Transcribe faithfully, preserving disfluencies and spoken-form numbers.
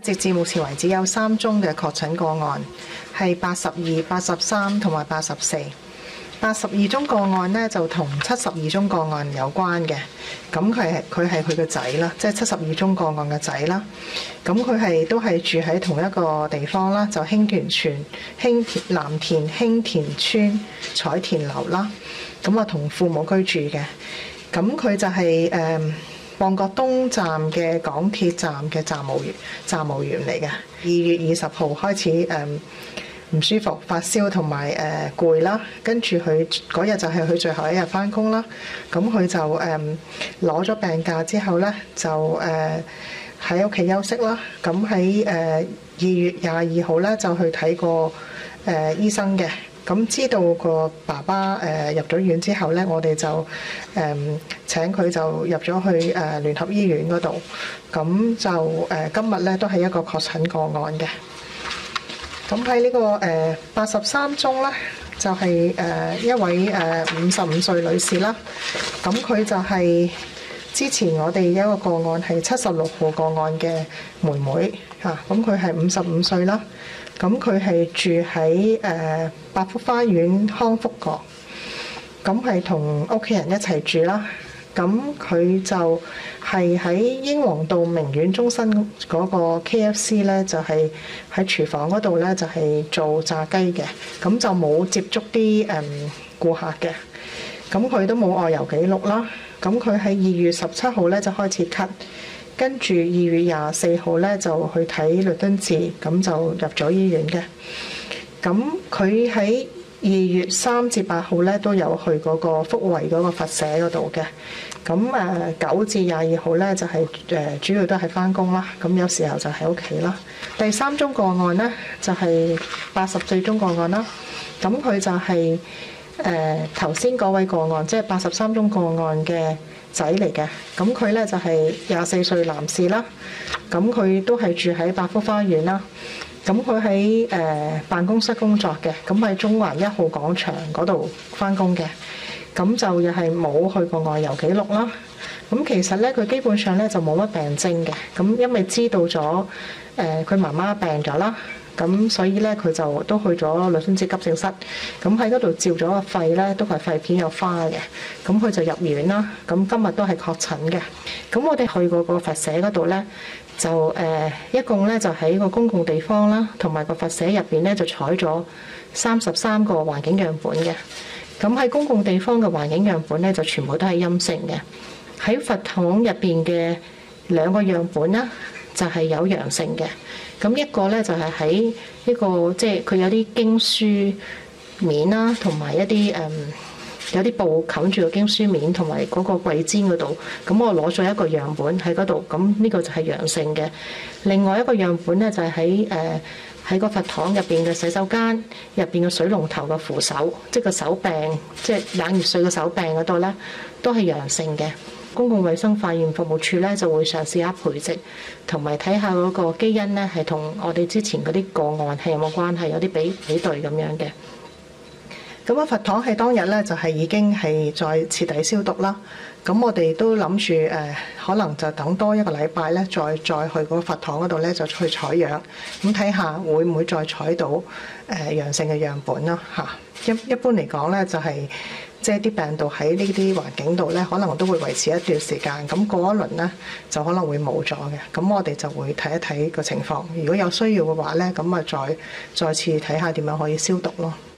直至目前為止有三宗嘅確診個案，係八十二、八十三同埋八十四。八十二宗個案呢，就同七十二宗個案有關嘅。咁佢係佢係佢個仔啦，即係七十二宗個案嘅仔啦。咁佢係都係住喺同一個地方啦，就興田村興田藍田興田村彩田樓啦。咁啊同父母居住嘅。咁佢就係、是、誒。呃旺角東站嘅港鐵站嘅站務員，站務員嚟嘅。二月二十號開始誒唔、嗯、舒服、發燒同埋誒攰啦，跟住佢嗰日就係佢最後一日返工啦。咁佢就誒攞咗病假之後咧，就誒喺屋企休息啦。咁喺誒二月廿二號咧就去睇過誒、呃、醫生嘅。咁知道個爸爸誒入咗院之後咧，我哋就誒、嗯、請佢就入咗去誒聯合醫院嗰度。咁就誒、呃、今日咧都係一個確診個案嘅。咁喺呢個誒八十三宗咧，就係、是、誒一位誒五十五歲女士啦。咁佢就係之前我哋有一個個案係七十六號個案嘅妹妹嚇。咁佢係五十五歲啦。咁佢係住喺誒百福花園康福閣，咁係同屋企人一齊住啦。咁佢就係喺英皇道名苑中心嗰個 K F C 咧，就係喺廚房嗰度咧，就係做炸雞嘅。咁就冇接觸啲誒顧客嘅。咁佢都冇外遊記錄啦。咁佢喺二月十七號咧就開始咳。跟住二月廿四號咧就去睇律敦治，咁就入咗醫院嘅。咁佢喺二月三至八號咧都有去嗰個福慧嗰個佛社嗰度嘅。咁誒九至廿二號咧就係、是、誒主要都係返工啦。咁有時候就喺屋企啦。第三宗個案咧就係八十四宗個案啦。咁佢就係誒頭先嗰位個案，即係八十三宗個案嘅仔嚟嘅。咁佢咧就係廿四歲男士啦。咁佢都係住喺百福花園啦。咁佢喺誒辦公室工作嘅。咁喺中環一號廣場嗰度返工嘅。咁就又係冇去過外遊記錄啦。咁其實咧佢基本上咧就冇乜病徵嘅。咁因為知道咗誒佢媽媽病咗啦。咁所以咧佢就都去咗律敦治急症室，咁喺嗰度照咗個肺咧，都係肺片有花嘅，咁佢就入院啦。咁今日都係確診嘅。咁我哋去過個佛社嗰度咧，就誒、呃、一共咧就喺個公共地方啦，同埋個佛社入邊咧就採咗三十三個環境樣本嘅。咁喺公共地方嘅環境樣本咧就全部都係陰性嘅。喺佛堂入邊嘅兩個樣本啦，就係有陽性嘅。咁一個咧就係喺一個即係佢有啲經書面啦，同埋一啲誒、嗯、有啲布冚住個經書面同埋嗰個櫃氈嗰度。咁我攞咗一個樣本喺嗰度，咁呢個就係陽性嘅。另外一個樣本咧就係喺誒喺個佛堂入邊嘅洗手間入邊嘅水龍頭嘅扶手，即係個手柄，即係冷熱水嘅手柄嗰度咧，都係陽性嘅。公共衛生化驗服務處咧就會嘗試下培植，同埋睇下嗰個基因咧係同我哋之前嗰啲個案係有冇關係，有啲比比對咁樣嘅。咁啊，佛堂喺當日咧就係已經係再徹底消毒啦。咁我哋都諗住誒，可能就等多一個禮拜咧，再再去嗰個佛堂嗰度咧就去採樣，咁睇下會唔會再採到誒陽性嘅樣本咯嚇。一一般嚟講咧就係、是。即係啲病毒喺呢啲環境度咧，可能都會維持一段時間。咁過一輪咧，就可能會冇咗嘅。咁我哋就會睇一睇個情況。如果有需要嘅話咧，咁啊再再次睇下點樣可以消毒咯。